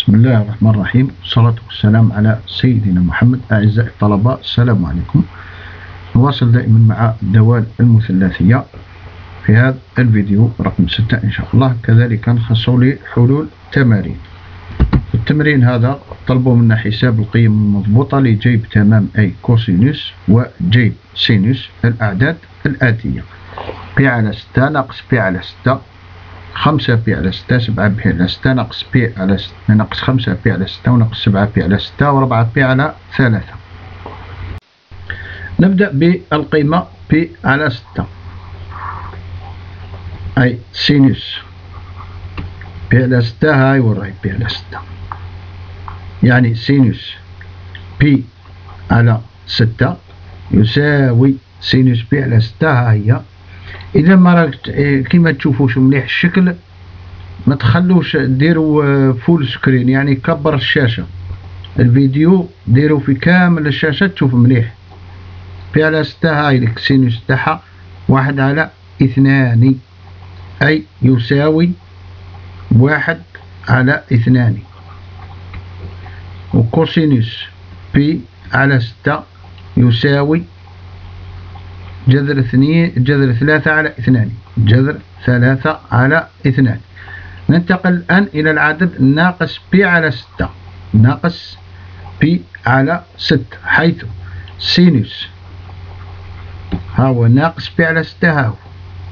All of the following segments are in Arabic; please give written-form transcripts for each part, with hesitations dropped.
بسم الله الرحمن الرحيم، والصلاة والسلام على سيدنا محمد. أعزائي الطلبة، السلام عليكم. نواصل دائما مع الدوال المثلثية في هذا الفيديو رقم 6 إن شاء الله. كذلك نخصص لي حلول تمارين. التمرين هذا طلبوا منا حساب القيم المضبوطة لجيب تمام أي كوسينوس وجيب سينوس الأعداد الآتية: بي على 6 ناقص بي على 6، 5 بي على 6، 7 بي على 6، ناقص بي على 6 ناقص 5 بي على 6، وناقص 7 بي على 6، و4 بي على 3. نبدأ بالقيمة بي على 6 أي سينوس بي على 6. هاي وراي بي على 6، يعني سينوس بي على 6 يساوي سينوس بي على 6. ها هي. إذا ما راك كيما تشوفوش مليح الشكل، ما تخلوش ديروا فول سكرين، يعني كبر الشاشة. الفيديو ديروا في كامل الشاشة تشوف مليح. بي على 6 هاي لك سينوس تاعها 1 على 2 أي يساوي 1 على 2، وكوسينوس بي على 6 يساوي جذر 3 على 2، جذر 3 على 2. ننتقل الآن إلى العدد ناقص بي على 6، ناقص بي على 6، حيث سينوس ها هو ناقص بي على 6، ها هو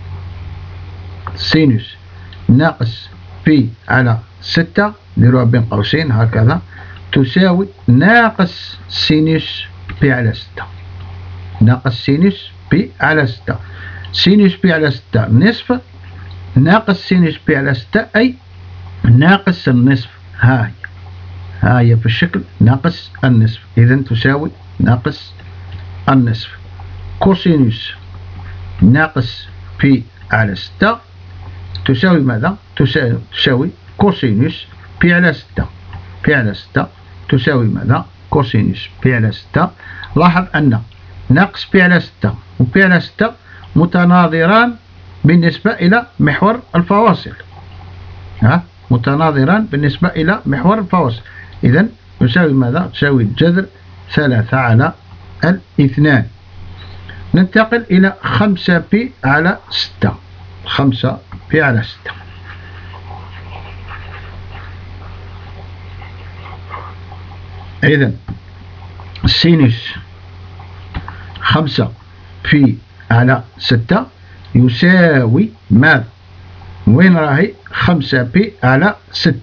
سينوس ناقص بي على 6، نديروها بين قوسين هكذا، تساوي ناقص سينوس بي على 6، ناقص سينوس بي على 6. سينوس بي على 6 نصف ناقص سينوس بي على 6 أي ناقص النصف. ها هي في الشكل ناقص النصف، إذن تساوي ناقص النصف. كوسينوس ناقص بي على 6 تساوي ماذا؟ تساوي كوسينوس بي على 6. بي على 6 تساوي ماذا؟ كوسينوس بي على 6. لاحظ أن ناقص بي على 6 وبي على 6 متناظران بالنسبة إلى محور الفواصل. متناظران بالنسبة إلى محور الفواصل، إذن يساوي ماذا؟ تساوي جذر 3 على 2. ننتقل إلى 5 بي على 6. 5 بي على 6 إذن سينوس 5 بي على 6 يساوي ماذا؟ وين راهي 5 بي على 6؟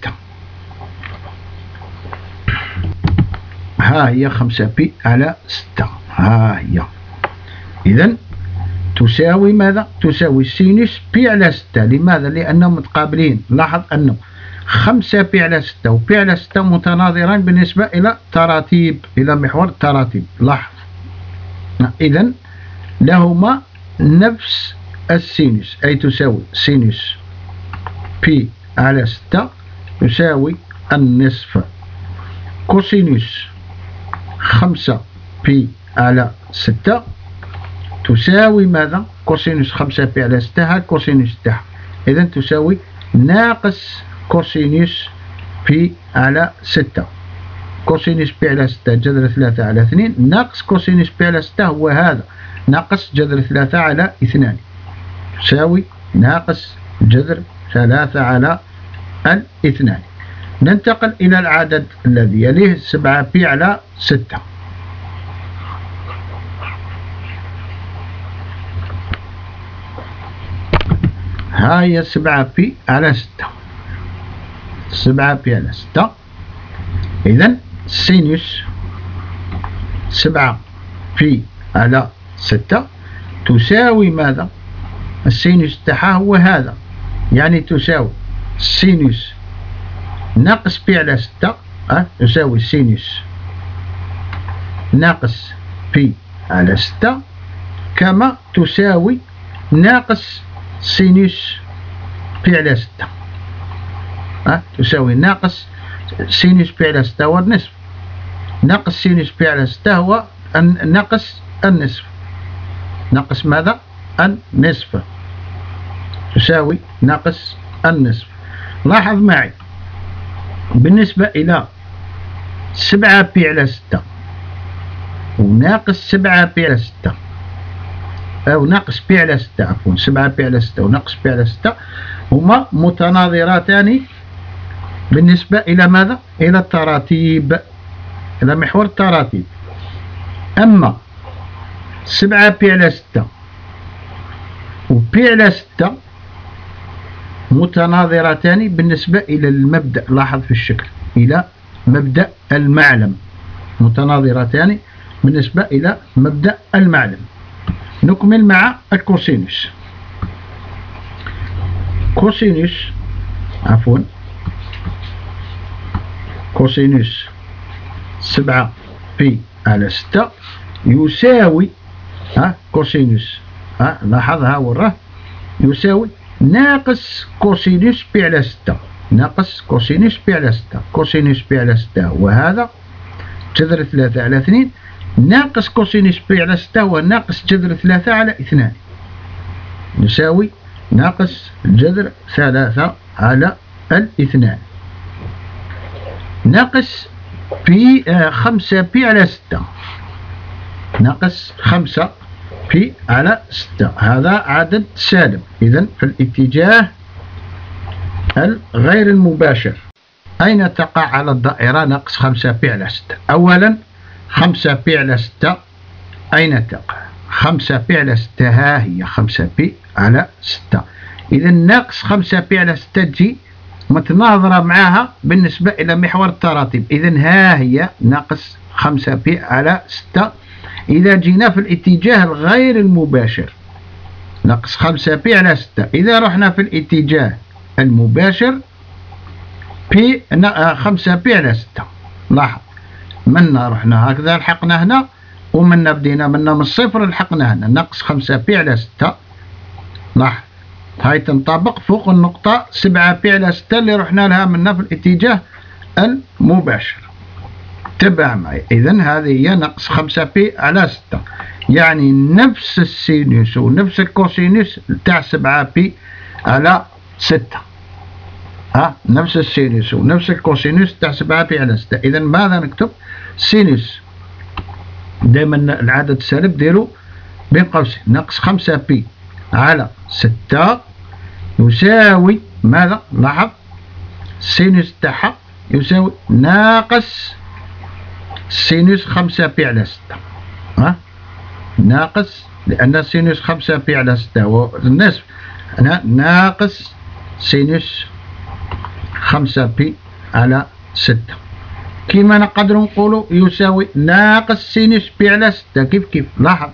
ها هي 5 بي على 6، ها هي. إذن تساوي ماذا؟ تساوي سينوس بي على 6. لماذا؟ لأنهم متقابلين. لاحظ أنه 5 بي على 6 وبي على 6 متناظران بالنسبة إلى تراتيب، إلى محور التراتيب. لاحظ، إذن لهما نفس السينوس، أي تساوي سينوس بي على 6 يساوي النصف كوسينوس 5 بي على 6 تساوي ماذا؟ كوسينوس 5 بي على 6 ها كوسينوس تاعها، إذن تساوي ناقص كوسينوس بي على 6. كوسينوس بي على 6 جذر 3 على 2 ناقص كوسينوس بي على 6 هو هذا ناقص جذر 3 على 2 تساوي ناقص جذر 3 على 2. ننتقل إلى العدد الذي يليه 7 بي على 6. ها هي 7 بي على 6. 7 بي على 6. إذن سينوس 7 بي على 6 تساوي ماذا؟ السينوس تاعها هو هذا، يعني تساوي سينوس ناقص بي على 6 تساوي سينوس ناقص بي على 6، كما تساوي ناقص سينوس بي على 6 تساوي ناقص سينوس بي على 6 هو النصف، ناقص سينوس بي على 6 هو ناقص النصف، ناقص ماذا؟ النصف، تساوي ناقص النصف. لاحظ معي بالنسبة إلى 7 بي على 6 وناقص 7 بي على 6 أو ناقص بي على 6 عفوا 7 بي على 6 وناقص بي على 6 هما متناظرتان بالنسبة إلى ماذا؟ إلى التراتيب، إلى محور التراتيب. أما 7 بي على 6 و بي على 6 متناظرتان بالنسبة إلى المبدأ، لاحظ في الشكل، إلى مبدأ المعلم، متناظرتان بالنسبة إلى مبدأ المعلم. نكمل مع الكوسينوس. كوسينوس 7 بي على 6 يساوي كوسينوس لاحظ ها وراه يساوي ناقص كوسينوس بي على 6 ناقص كوسينوس بي على 6. كوسينوس بي على 6 وهذا جذر 3 على 2 ناقص كوسينوس بي على 6 وناقص جذر 3 على 2 يساوي ناقص جذر 3 على 2 ناقص بي 5 بي على 6 ناقص 5 بي على 6. هذا عدد سالب، إذن في الاتجاه الغير المباشر أين تقع على الدائرة ناقص 5 بي على 6؟ أولا 5 بي على 6 أين تقع؟ 5 بي على 6 ها هي 5 بي على 6. إذا ناقص 5 بي على 6 تجي متناظرة معها بالنسبة إلى محور التراتيب. إذا ها هي ناقص 5 بي على 6. إذا جينا في الاتجاه الغير المباشر ناقص 5 بي على 6. إذا رحنا في الاتجاه المباشر بي 5 بي على 6. لاحظ منا رحنا هكذا لحقنا هنا ومنا بدينا منا من الصفر لحقنا هنا ناقص 5 بي على 6. لاحظ هاي تنطبق فوق النقطة 7 بي على 6 اللي رحنا لها منا في الاتجاه المباشر. تبع معي. إذن هذه هي ناقص 5 بي على 6 يعني نفس السينوس ونفس الكوسينوس تاع 7 بي على 6 نفس السينوس ونفس الكوسينوس تاع 7 بي على 6. إذن ماذا نكتب؟ سينوس دائما العدد السالب ديروا بين قوسين ناقص 5 بي على 6 يساوي ماذا؟ لاحظ السينوس تاعها يساوي ناقص سينوس 5 بي على 6 ناقص لأن سينوس 5 بي على 6 والنصف ناقص سينوس 5 بي على 6 كما نقدر نقولوا يساوي ناقص سينوس بي على 6. كيف لاحظ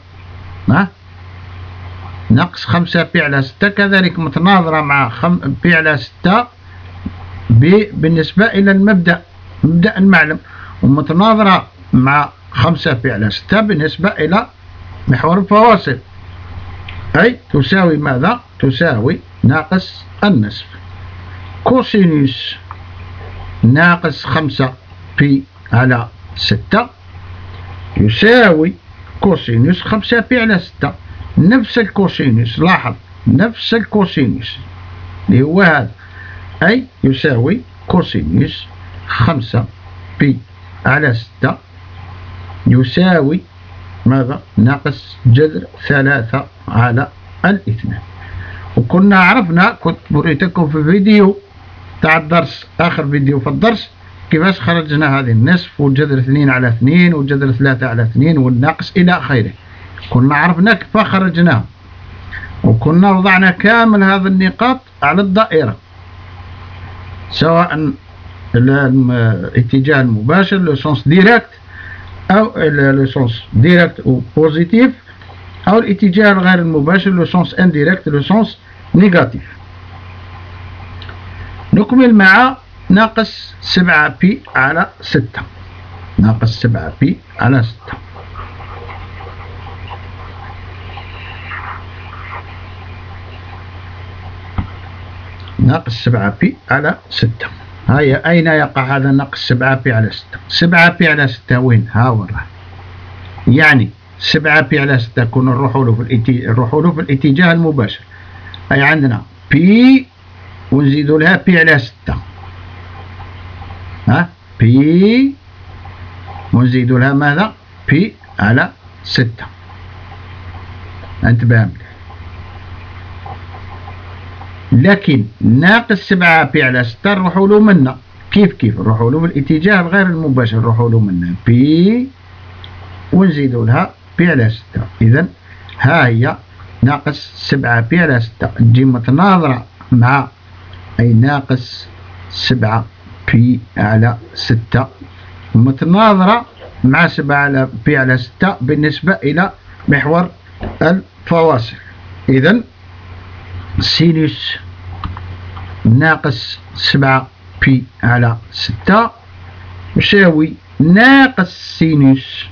ناقص 5 بي على 6 كذلك متناظرة مع بي على 6 بالنسبة إلى المبدأ مبدأ المعلم ومتناظرة مع 5 بي على 6 بالنسبة إلى محور الفواصل أي تساوي ماذا؟ تساوي ناقص النصف. كوسينوس ناقص 5 بي على 6 يساوي كوسينوس 5 بي على 6 نفس الكوسينوس. لاحظ نفس الكوسينوس اللي هو هذا أي يساوي كوسينوس 5 بي على 6 يساوي ماذا؟ ناقص جذر 3 على 2. وكنا عرفنا كنت وريتكم في فيديو تاع الدرس آخر فيديو في الدرس كيفاش خرجنا هذه النصف والجذر 2 على 2 والجذر 3 على 2 والناقص إلى آخره. كنا عرفنا كيف خرجناه وكنا وضعنا كامل هذه النقاط على الدائرة سواء الاتجاه المباشر لو سونس ديريكت أو لو سونس ديريكت أو بوزيتيف أو الاتجاه الغير المباشر لو سونس انديريكت لو سونس نيجاتيف. نكمل مع ناقص 7 بي على 6 ناقص 7 بي على 6 ناقص 7 بي على 6. هيا أين يقع هذا ناقص 7 بي على 6؟ 7 بي على 6 وين؟ ها وراه يعني 7 بي على 6 كون نروحوا له في الاتجاه المباشر أي عندنا بي ونزيدوا لها بي على 6 بي ونزيد لها ماذا؟ بي على 6. انتبه مليح. لكن ناقص 7 بي على 6 نروحوا له منا كيف نروحوا له بالاتجاه الغير المباشر، نروحوا له منا بي ونزيدوا لها بي على 6. إذا ها هي ناقص 7 بي على 6 تجي متناظرة مع أي ناقص 7 بي على 6 متناظرة مع 7 على بي على 6 بالنسبة إلى محور الفواصل. إذا سينوس ناقص 7 بي على 6 يساوي ناقص سينوس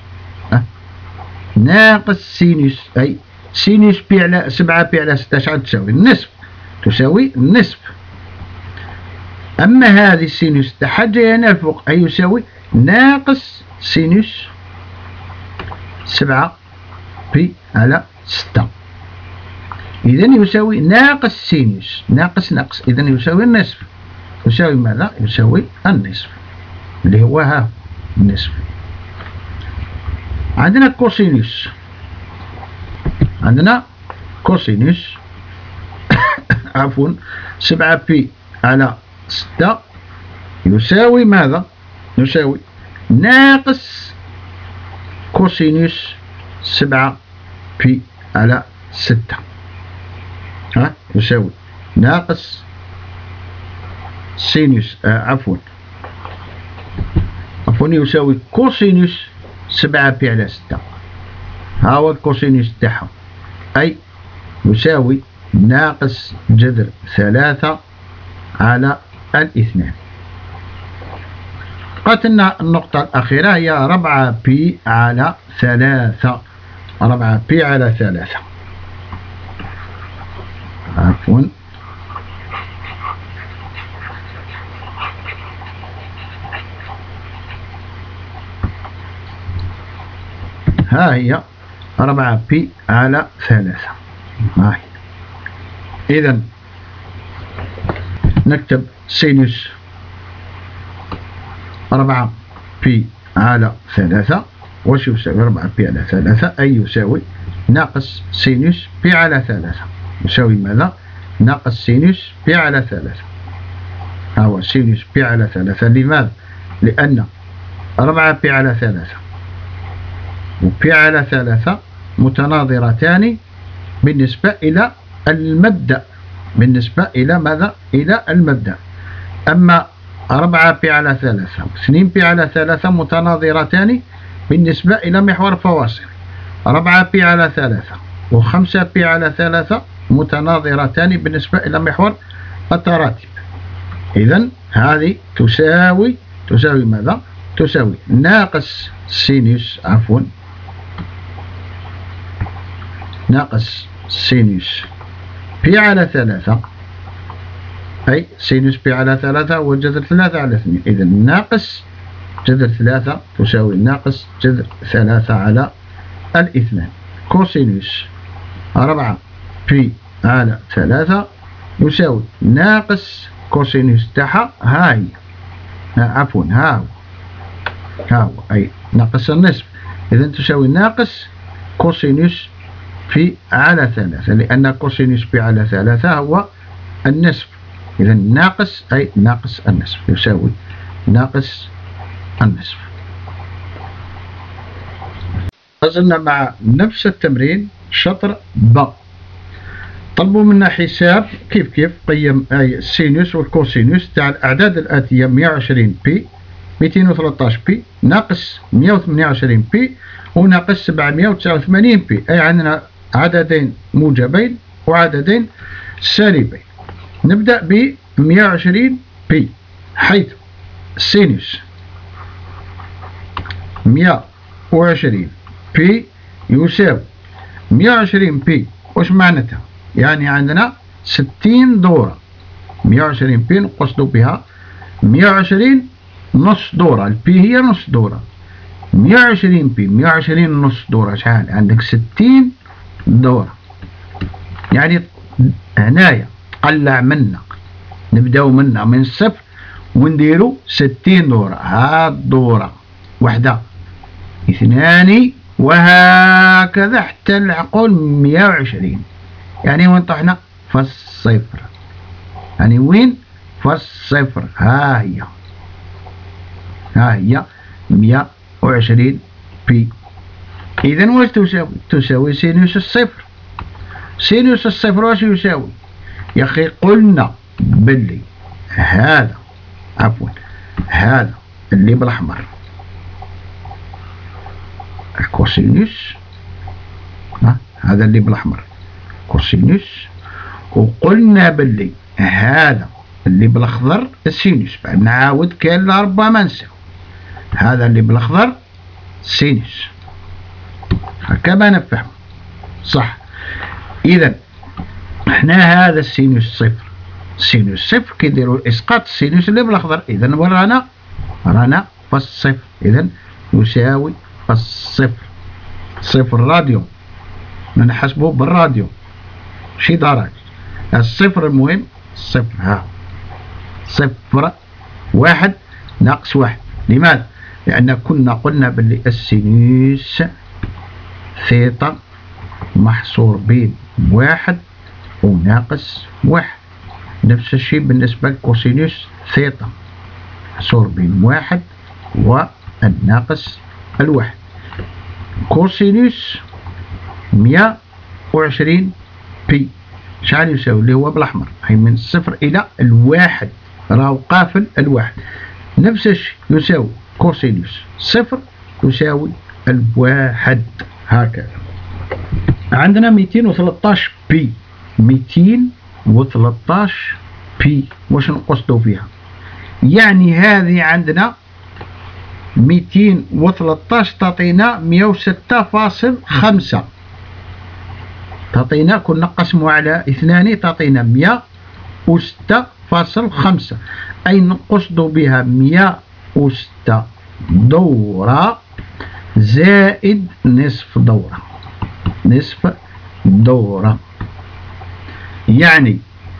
أي سينوس بي على 7 بي على 6 شحال تساوي؟ النصف، تساوي النصف. أما هذه السينوس تاعها جاية هنا الفوق أي يساوي ناقص سينوس 7 بي على 6. إذا يساوي ناقص سينوس ناقص إذا يساوي النصف. يساوي ماذا؟ يساوي النصف اللي هو ها النصف. عندنا كوسينوس عفوا 7 بي على 6 يساوي ماذا؟ يساوي ناقص كوسينوس 7 بي على 6 يساوي ناقص سينوس عفوا يساوي كوسينوس 7 بي على 6. ها هو الكوسينوس تاعها أي يساوي ناقص جذر 3 على 2. بقات لنا النقطة الأخيرة هي 4 بي على 3. 4 بي على 3 عفوا ها هي 4 بي على 3. هاي إذا نكتب سينوس 4 بي على 3 واش يساوي 4 بي على 3 أي يساوي ناقص سينوس بي على 3 يساوي ماذا؟ ناقص سينوس بي على 3. ها هو سينوس بي على 3. لماذا؟ لأن 4 بي على 3 وبي على 3 متناظرتان بالنسبة إلى المبدأ. بالنسبة إلى ماذا؟ إلى المبدأ. أما 4 بي على 3 و2 بي على 3 متناظرتان بالنسبة إلى محور الفواصل. 4 بي على 3 و5 بي على 3 متناظرتان بالنسبة إلى محور التراتب. إذن هذه تساوي ماذا؟ تساوي ناقص سينوس عفوا ناقص سينوس بي على 3 أي سينوس بي على 3 هو جذر 3 على 2. إذا ناقص جذر 3 تساوي ناقص جذر 3 على 2. كوسينوس 4 بي على 3 يساوي ناقص كوسينوس تاعها هاي عفوا ها هو أي ناقص النصف. إذا تساوي ناقص كوسينوس بي على 3 لأن كوسينوس بي على 3 هو النصف. إذا ناقص أي ناقص النصف يساوي ناقص النصف. لازلنا مع نفس التمرين شطر ب. طلبوا منا حساب كيف قيم أي السينوس والكوسينوس تاع الأعداد الآتية 120 بي 213 بي ناقص 128 بي وناقص 789 بي. أي عندنا عددين موجبين وعددين سالبين. نبدأ ب 120 بي حيث السينوس 120 بي يساوي 120 بي واش معناتها؟ يعني عندنا 60 دورة. 120 بي نقصد بها 120 نص دورة. البي هي نص دورة. 120 بي 120 نص دورة شحال؟ عندك 60 دورة. يعني هنايا قلع منا نبداو منا من الصفر ونديرو 60 دورة. هاد دورة وحدة، اثنان، وهكذا حتى العقول 120. يعني وين طحنا؟ في الصفر. يعني وين؟ في الصفر. ها هي 120 بي. إذا واش تساوي؟ تساوي سينوس الصفر. سينوس الصفر واش يساوي؟ يا أخي قلنا باللي هذا اللي بالأحمر الكوسينوس، هذا اللي بالأحمر كوسينوس، وقلنا باللي هذا اللي بالأخضر السينوس. نعاود كان ربما نساو، هذا اللي بالأخضر سينوس. هكذا نفهم صح. إذا احنا هذا السينوس صفر، السينوس صفر كيديروا اسقاط السينوس اللي بالاخضر. اذا رانا في الصفر. اذا يساوي الصفر. صفر راديو، نحسبه بالراديو شي درجة. الصفر المهم صفر. ها صفر، واحد ناقص واحد. لماذا؟ لأن كنا قلنا باللي السينوس ثيتا محصور بين واحد وناقص واحد. نفس الشيء بالنسبة لكوسينوس ثيتا محصور بين واحد والناقص الواحد. كوسينوس 120 بي شحال يساوي؟ اللي هو بالأحمر، هي من الصفر إلى الواحد، راهو قافل الواحد. نفس الشيء يساوي كوسينوس صفر يساوي الواحد. هكذا عندنا 213 بي. 213 بي واش نقصدو فيها؟ يعني هذه عندنا 213 تعطينا 106.5. تعطينا كنا نقسمو على 2 تعطينا 106.5، أي نقصدو بها 106 دورة زائد نصف دورة. نصف دورة يعني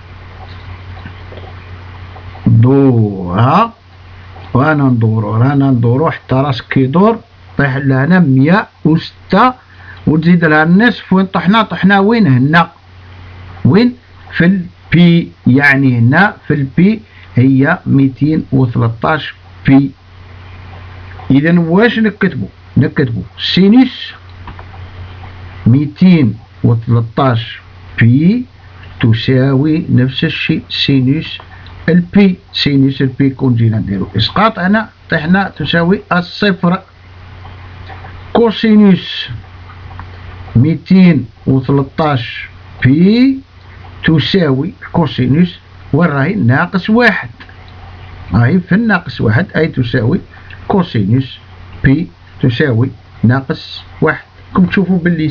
دورة، رانا ندورو حتى راسك كيدور طيح لهنا 106 وتزيد لها النصف. وين طحنا وين؟ هنا وين؟ في البي. يعني هنا في البي هي 213 بي. إذا واش نكتبو سينوس 213 بي تساوي نفس الشيء سينوس البي. سينوس البي كون جينا نديرو اسقاط هنا طحنا تساوي الصفر. كوسينوس 213 بي تساوي كوسينوس وراهي ناقص واحد، راهي في الناقص واحد، أي تساوي كوسينوس بي تساوي ناقص واحد. كم تشوفوا باللي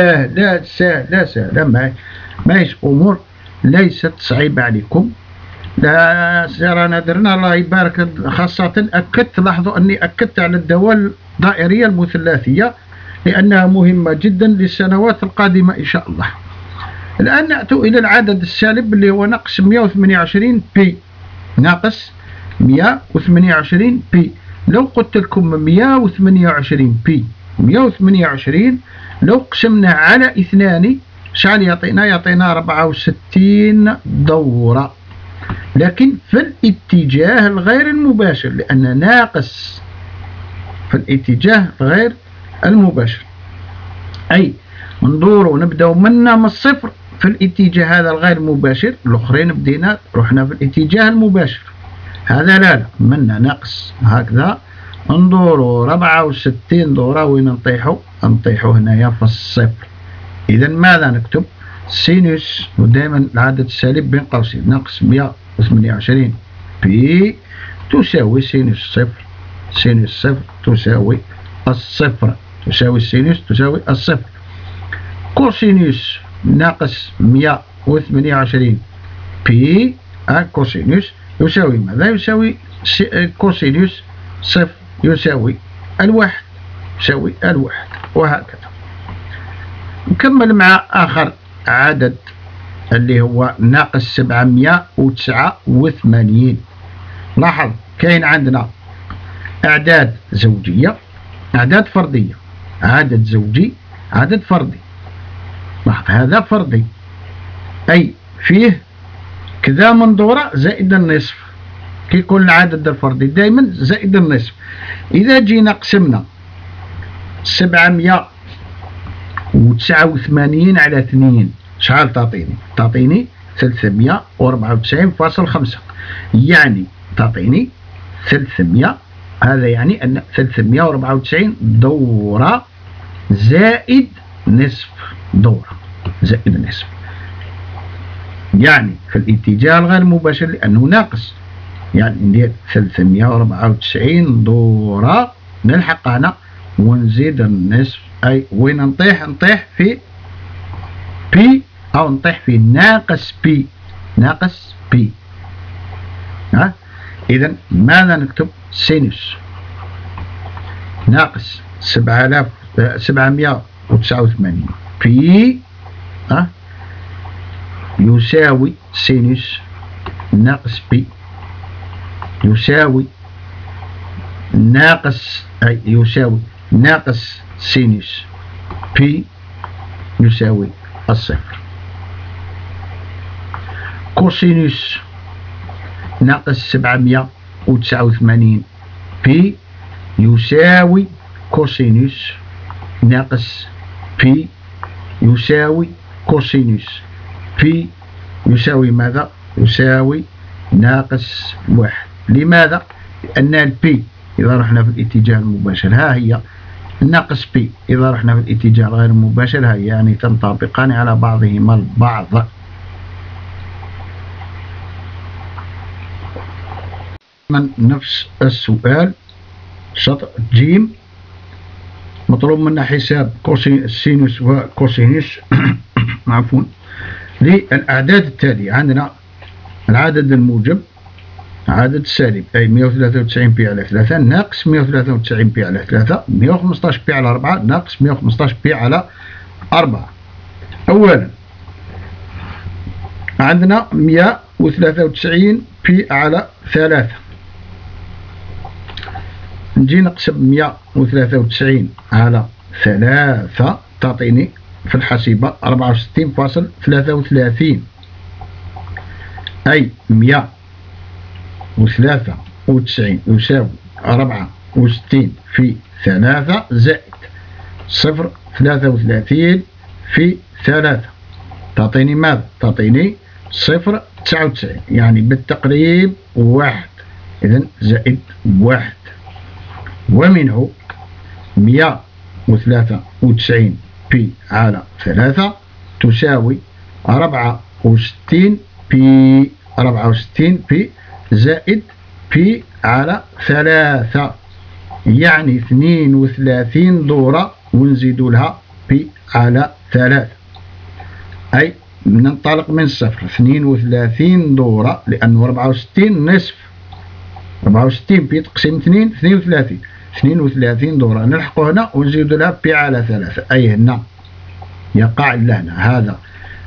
سهلة ماهيش أمور ليست صعيبة عليكم. لا رانا درنا الله يبارك. خاصة أكدت، لاحظوا أني أكدت على الدوال الدائرية المثلثية لأنها مهمة جدا للسنوات القادمة إن شاء الله. الآن نأتي إلى العدد السالب اللي هو ناقص 128 بي. ناقص 128 بي. لو قلت لكم 128 بي 128 لو قسمنا على 2 شحال يعطينا؟ يعطينا 64 دورة، لكن في الاتجاه الغير المباشر، لأن ناقص في الاتجاه غير المباشر، أي ندور ونبدأ منا من الصفر في الاتجاه هذا الغير مباشر. الآخرين بدينا رحنا في الاتجاه المباشر، هذا لا منا ناقص هكذا ندورو 64 دورة. وين نطيحو هنايا في الصفر. إذا ماذا نكتب؟ سينوس، ودائما العدد السالب بين قوسين، ناقص 128 بي تساوي سينوس صفر. سينوس صفر تساوي الصفر، تساوي السينوس تساوي الصفر. كوسينوس ناقص 128 بي كوسينوس يساوي ماذا؟ يساوي كوسينوس صفر يساوي الواحد، يساوي الواحد. وهكذا نكمل مع آخر عدد اللي هو ناقص 789. لاحظ كاين عندنا أعداد زوجية، أعداد فردية، عدد زوجي، عدد فردي. لاحظ هذا فردي أي فيه كذا من دورة زائد النصف، كيكون العدد الفردي دائما زائد النصف. إذا جينا قسمنا 789 على 2 شحال تعطيني؟ تعطيني 394.5، يعني تعطيني 300. هذا يعني أن 394 دورة زائد نصف دورة، زائد نصف، يعني في الاتجاه الغير مباشر لأنه ناقص، يعني ندير 394 دورة نلحق هنا ونزيد النصف. أي وين نطيح في بي أو نطيح في ناقص بي، ناقص بي. إذا ماذا نكتب؟ سينوس ناقص 789 بي يساوي سينوس ناقص بي يساوي ناقص، أي يساوي ناقص سينوس بي يساوي الصفر. كوسينوس ناقص 789 بي يساوي كوسينوس ناقص بي يساوي كوسينوس بي يساوي ماذا؟ يساوي ناقص 1. لماذا؟ لأن البي إذا رحنا في الاتجاه المباشر ها هي، ناقص بي إذا رحنا في الاتجاه غير المباشر ها هي، يعني تنطبقان على بعضهما البعض. من نفس السؤال شطر جيم، مطلوب منا حساب سينوس وكوسينوس عفوا للأعداد التالية. عندنا العدد الموجب عدد السالب أي 193 بي على 3 ناقص 193 بي على 3، 115 بي على 4 ناقص 115 بي على 4. أولا عندنا 193 بي على 3، نجي نقسم 193 على 3 تعطيني في الحاسبة 64.33، أي 193 يساوي 64 في 3 زائد 0.33 في 3 تعطيني ماذا؟ تعطيني 0.99، يعني بالتقريب 1، إذن زائد 1. ومنه 193 بي على 3 تساوي 64 بي، 64 بي زائد بي على 3، يعني 32 دورة ونزيد لها بي على 3، أي ننطلق من الصفر 32 دورة، لأنه 64 نصف، 64 بي تقسيم 2 32 دورة نلحقوا هنا ونزيد لها بي على 3، أي هنا يقع لنا هذا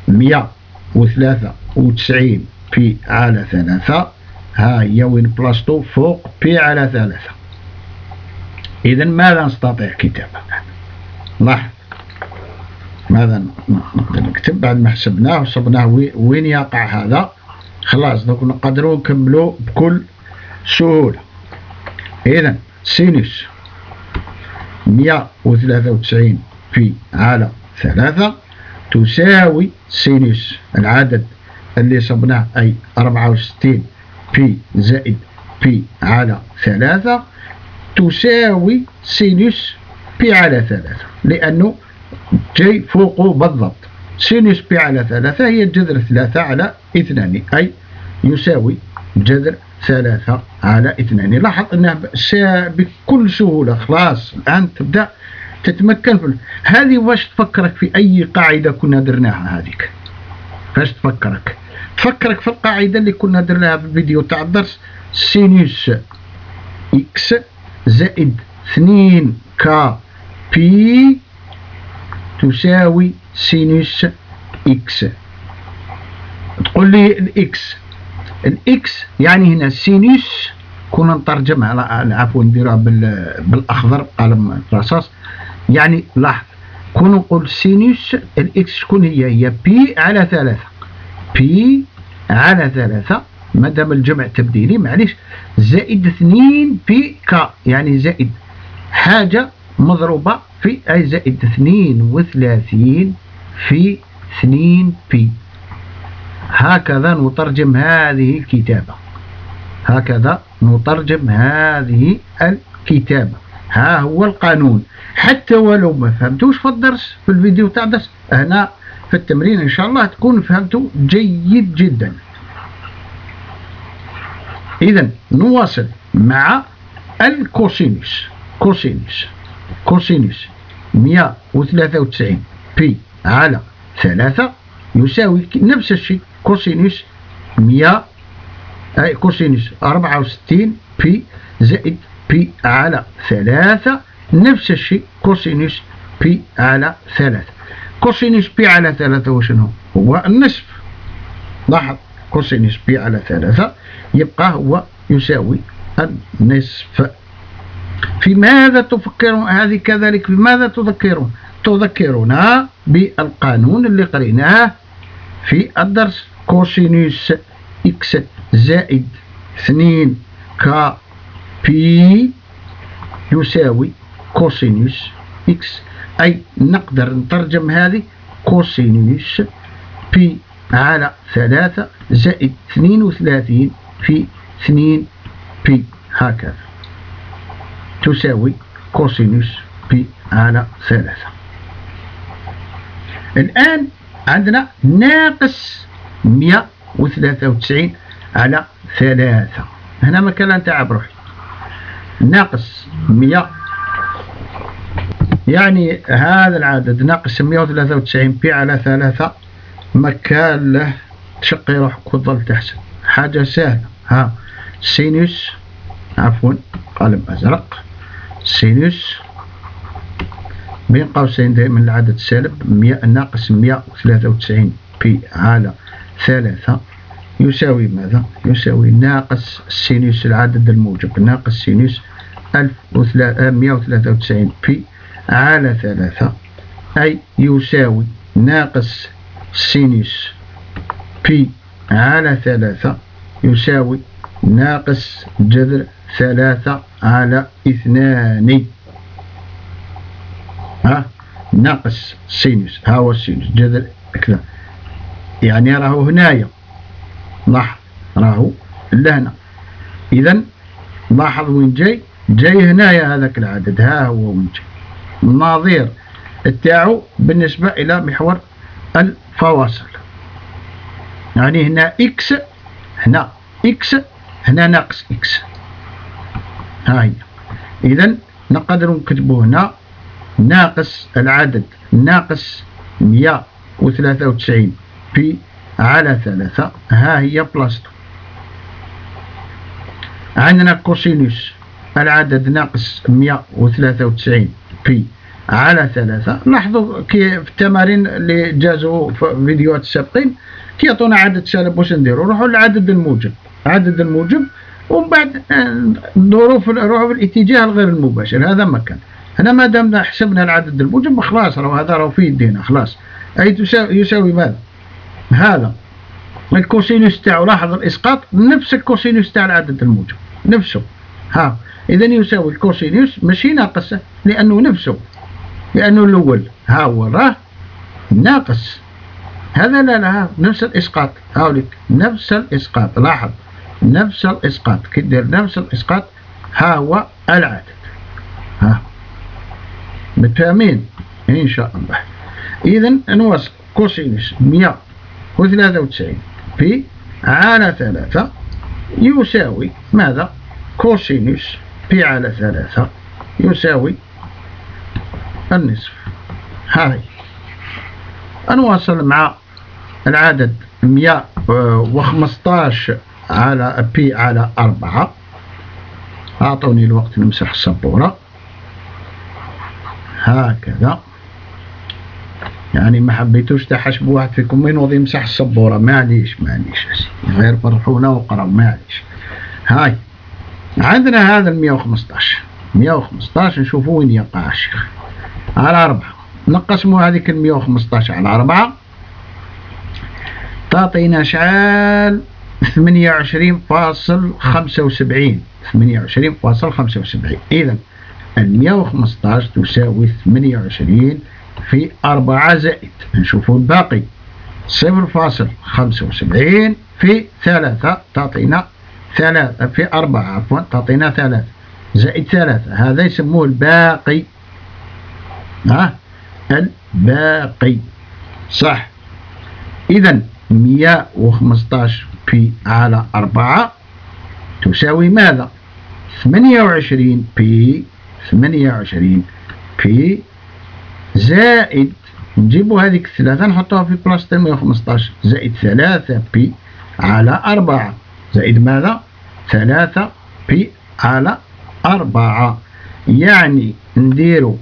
193 بي على 3 ها هي وين بلاصتو فوق بي على 3. إذا ماذا نستطيع كتابة؟ لاحظ ماذا نقدر نكتب بعد ما حسبناه وصبناه وين يقع هذا. خلاص دوك نقدروا نكملوا بكل سهولة. إذا سينوس 193 بي على 3 تساوي سينوس العدد اللي صبناه أي 64 بي زائد بي على 3 تساوي سينوس بي على 3، لأنه جاي فوقه بالضبط. سينوس بي على 3 هي جذر 3 على 2، أي يساوي جذر 3 على 2. لاحظ أنها بكل سهولة. خلاص الآن تبدأ تتمكن في هذه. واش تفكرك في أي قاعدة كنا درناها هذيك؟ فاش تفكرك في القاعدة اللي كنا درناها في الفيديو تاع الدرس، سينوس إكس زائد 2 كا بي تساوي سينوس إكس. تقول لي الإكس يعني هنا سينوس كون نترجمها عفوا نديروها بالاخضر قلم رصاص. يعني لاحظ كون نقول سينوس الاكس شكون هي بي على 3، بي على 3 مادام الجمع تبديلي معليش، زائد 2 بي كا، يعني زائد حاجة مضروبة في أي زائد 32 في 2 بي. هكذا نترجم هذه الكتابة، هكذا نترجم هذه الكتابة. ها هو القانون. حتى ولو ما فهمتوش في الدرس في الفيديو تاع الدرس، هنا في التمرين إن شاء الله تكون فهمتوا جيد جدا. إذا نواصل مع الكوسينوس. كوسينوس 193 بي على 3 يساوي نفس الشيء كوسينوس 64 بي زائد بي على 3 نفس الشيء كوسينوس بي على 3. كوسينوس بي على 3 وشنو هو؟ النصف. لاحظ كوسينوس بي على 3 يبقى هو يساوي النصف. في ماذا تفكرون؟ هذه كذلك بماذا تذكرون؟ تذكرنا بالقانون اللي قريناه في الدرس. كوسينوس إكس زائد 2 كا بي يساوي كوسينوس إكس، أي نقدر نترجم هذه كوسينوس بي على 3 زائد 32 في 2 بي، هكذا تساوي كوسينوس بي على 3. الآن عندنا ناقص 193 على 3. هنا مكان نتاع بروحي ناقص 100، يعني هذا العدد ناقص 193 بي على 3 مكان له تشقي روحك وتظل تحسب. حاجة سهلة. ها سينوس عفوا قلم أزرق، سينوس بين قوسين دائما العدد السالب ناقص 193 بي على 3 يساوي ماذا؟ يساوي ناقص سينوس العدد الموجب ناقص سينوس 193 بي على 3، أي يساوي ناقص سينوس بي على 3 يساوي ناقص جذر 3 على 2. ها ناقص سينوس، ها هو السينوس جذر كذا، يعني راهو هنايا، لاحظ راهو لهنا. إذا لاحظ وين جاي هنايا هذاك العدد، ها هو وين جاي النظير تاعو بالنسبة إلى محور الفواصل. يعني هنا إكس، هنا إكس، هنا ناقص إكس، ها هي. إذا نقدر نكتبو هنا ناقص العدد ناقص 193 بي على 3، ها هي بلاصتو. عندنا كوسينوس العدد ناقص 193 بي على 3. لاحظوا كي في التمارين اللي جازوا في فيديوهات السابقين كي يعطونا عدد سالب واش نديروا؟ نروحوا للعدد الموجب، عدد الموجب، ومن بعد نروحوا في الاتجاه الغير المباشر. هذا مكان هنا ما دام حسبنا العدد الموجب خلاص راهو هذا راهو في يدينا خلاص. أي يساوي ماذا؟ هذا الكوسينوس تاعو، لاحظ الإسقاط نفس الكوسينوس تاع العدد الموجب نفسه. ها إذا يساوي الكوسينوس ماشي ناقص لأنه نفسه، لأنه الأول ها هو راه ناقص، هذا لا نفس الإسقاط، هاوليك نفس الإسقاط. لاحظ نفس الإسقاط، كي دير نفس الإسقاط ها هو العدد. ها متفاهمين إن شاء الله. إذا نواصل. كوسينوس 193 بي على 3 يساوي ماذا؟ كوسينوس بي على 3 يساوي النصف. هاي نواصل مع العدد 115 على بي على 4. أعطوني الوقت نمسح السبورة هكذا، يعني ما حبيتوش تحسبوا واحد فيكم من وضي يمسح السبورة، معليش غير فرحونا وقراو معليش. هاي عندنا هذا 115 نشوفوا وين يقع الشيخ. على 4 نقسموا هذيك 115 على 4 تعطينا شحال؟ 28.75. 28.75. إذا 115 تساوي 28 في 4 زائد، نشوفوا الباقي 0.75 في 3 تعطينا 3 في 4 عفوا تعطينا 3 زائد 3، هذا يسموه الباقي. الباقي صح. إذا 115 بي على 4 تساوي ماذا؟ 28 بي زائد، نجيبوا هذيك 3 نحطوها في بلاصة 115 زائد 3 بي على 4 زائد ماذا؟ 3 بي على 4، يعني نديروا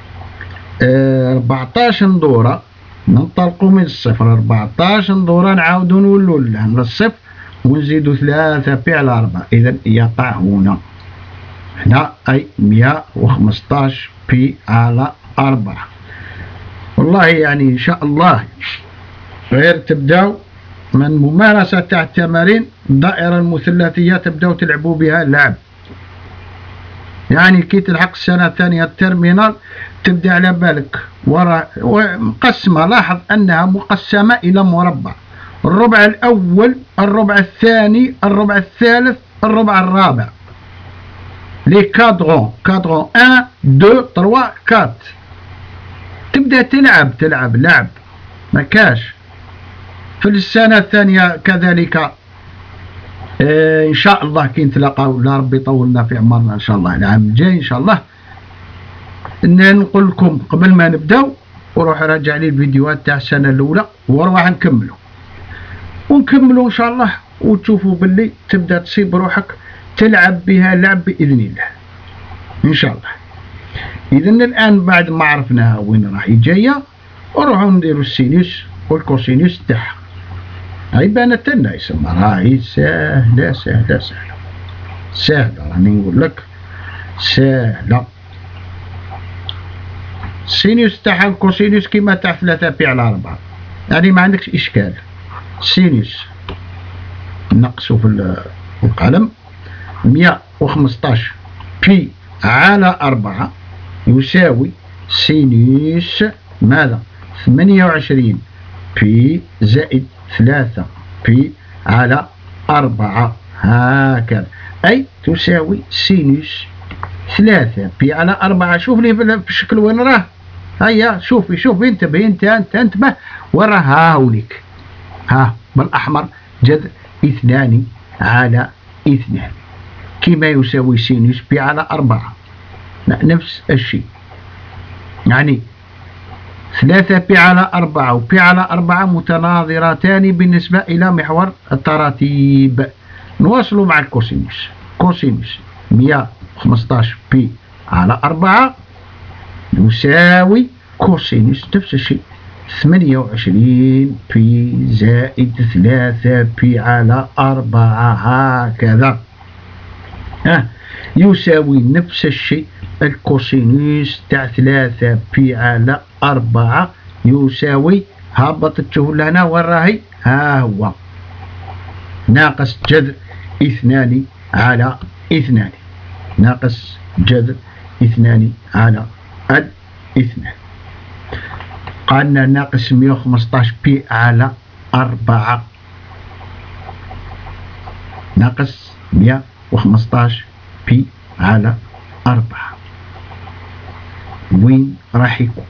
14 دورة، ننطلقوا من الصفر 14 دورة نعاودوا نولوا للصفر ونزيدوا 3 بي على 4. إذا يقع هنا أي 115 بي على 4. والله يعني إن شاء الله غير تبداو من ممارسة تاع التمارين الدائرة المثلثية تبداو تلعبوا بها لعب، يعني كي تلحق السنة الثانية الترمينال تبدا على بالك مقسمة. لاحظ أنها مقسمة إلى مربع، الربع الأول، الربع الثاني، الربع الثالث، الربع الرابع، لي كادرون 1 2 3 4. تبدا تلعب لعب ما كاش. في السنة الثانية كذلك إن شاء الله كي نتلاقاو، لا ربي يطولنا في عمرنا إن شاء الله العام الجاي إن شاء الله، نقول لكم قبل ما نبداو وروح راجع لي الفيديوهات تاع السنة الأولى وروح ونكملوا إن شاء الله، وتشوفوا باللي تبدا تصيب روحك تلعب بها لعب بإذن الله إن شاء الله. إذا الآن بعد ما عرفناها وين راهي جاية، نروحوا نديروا السينوس والكوسينوس تاعها. هاي بانت لنا يسمى راهي سهلة راني نقول لك سهلة. السينوس تاعها الكوسينوس كيما تاع 3 بي على 4، يعني ما عندكش إشكال. سينوس نقصوا في القلم 115 بي على 4 يساوي سينوس ماذا؟ 28 بي زائد 3 بي على 4، هكذا، أي تساوي سينوس 3 بي على 4. شوف لي في الشكل وين راه، هيا شوفي انتبه انتبه وراه هاوليك، بالأحمر جذر 2 على 2 كما يساوي سينوس بي على 4. نفس الشيء، يعني 3 بي على 4 وبي على 4 متناظرتان بالنسبة إلى محور التراتيب. نواصلوا مع الكوسينوس. كوسينوس 115 بي على 4 يساوي كوسينوس نفس الشيء 28 بي زائد 3 بي على 4، هكذا. يساوي نفس الشيء الكوسينوس تاع 3 بي على 4 يساوي، هبط تشوف لهنا وين راهي، ها هو ناقص جذر 2 على 2، ناقص جذر 2 على 2. قالنا ناقص 115 بي على 4، ناقص 115 بي على 4 وين راح يكون؟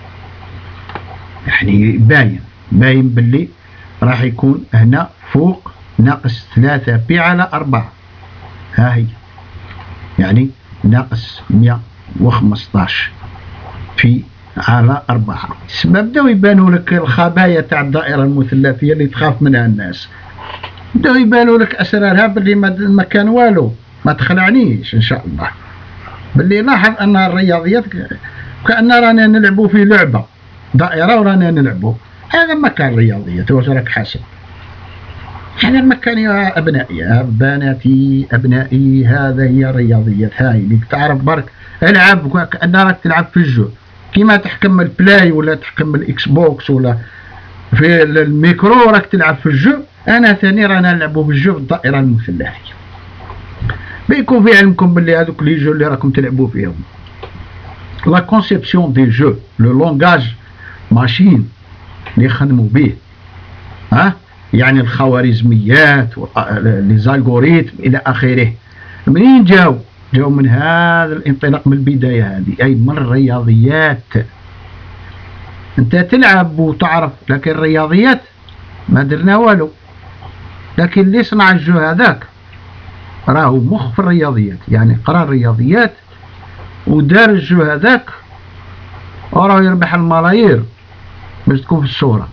يعني باين باللي راح يكون هنا فوق ناقص 3 بي على 4، ها هي، يعني ناقص 115 بي على 4. بداو يبانوا لك الخبايا تاع الدائرة المثلثية اللي تخاف منها الناس، بداو يبانوا لك أسرارها باللي ما كان والو، ما تخلعنيش إن شاء الله. باللي لاحظ أن الرياضيات كأن رانا نلعبوا في لعبة دائرة ورانا نلعبوا، هذا ما كان رياضيات، واش راك حاسب؟ هذا المكان يا أبنائي يا بناتي أبنائي، هذا هي الرياضيات. هاي اللي تعرف برك العب كأنها راك تلعب في الجو، كيما تحكم البلاي ولا تحكم الإكس بوكس ولا في الميكرو راك تلعب في الجو. أنا ثاني رانا نلعبوا في الجو في الدائرة المثلثية. بيكون في علمكم باللي هذوك لي جو اللي راكم تلعبوا فيهم لا كونسيبسيون دي جو لو لونغاج ماشين اللي يخدموا به، يعني الخوارزميات لي زالغوريتم الى اخره. منين جاو من هذا الانطلاق، من البدايه هذه، اي من الرياضيات. انت تلعب وتعرف، لكن الرياضيات ما درنا والو. لكن اللي صنع الجو هذاك راهو مخ في الرياضيات، يعني قرا الرياضيات ودار الجو هذاك وراه يربح الملايير باش تكون في الصورة،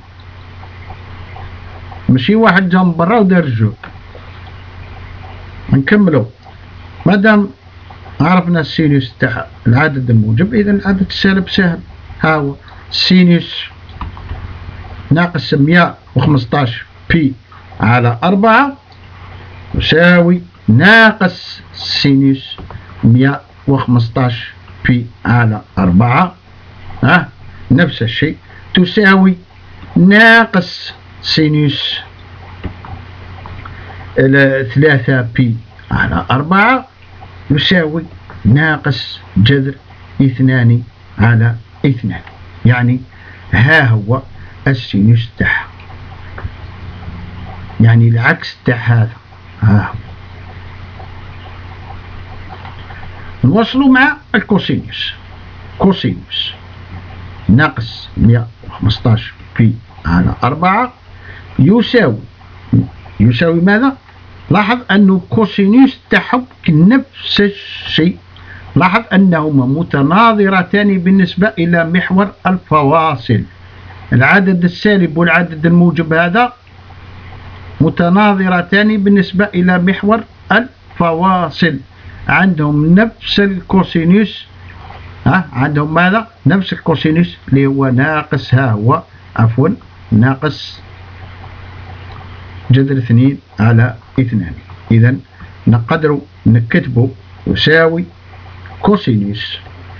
ماشي واحد جا من برا ودار الجو. نكملو. مادام عرفنا السينوس تاع العدد الموجب، إذا العدد السالب سهل. ها هو سينوس ناقص 115 بي على 4 يساوي ناقص سينوس 115 بي على 4 نفس الشيء تساوي ناقص سينوس 3 بي على 4 يساوي ناقص جذر 2 على 2. يعني ها هو السينوس تاعها، يعني العكس تاع هذا. ها نوصلوا مع الكوسينوس. كوسينوس ناقص 115 بي على 4 يساوي ماذا؟ لاحظ أنه كوسينوس تاعهم نفس الشيء. لاحظ أنهما متناظرتان بالنسبة إلى محور الفواصل. العدد السالب والعدد الموجب هذا متناظرتان بالنسبة إلى محور الفواصل، عندهم نفس الكوسينوس. عندهم ماذا؟ نفس الكوسينوس اللي هو ناقص، ها هو عفوا ناقص جذر 2 على 2. إذا نقدر نكتبه يساوي كوسينوس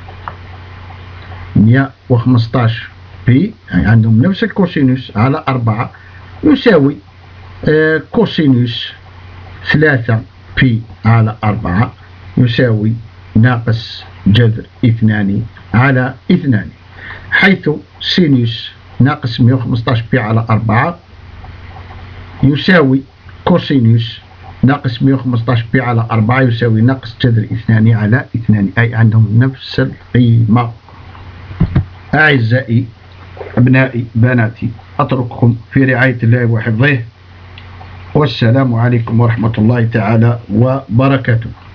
115 بي، يعني عندهم نفس الكوسينوس على 4 يساوي كوسينوس 3 بي على 4 يساوي ناقص جذر 2 على 2، حيث سينوس ناقص 115 بي على 4 يساوي كوسينوس ناقص 115 بي على 4 يساوي ناقص جذر 2 على 2، أي عندهم نفس القيمة. أعزائي أبنائي بناتي، أترككم في رعاية الله وحفظه، والسلام عليكم ورحمة الله تعالى وبركاته.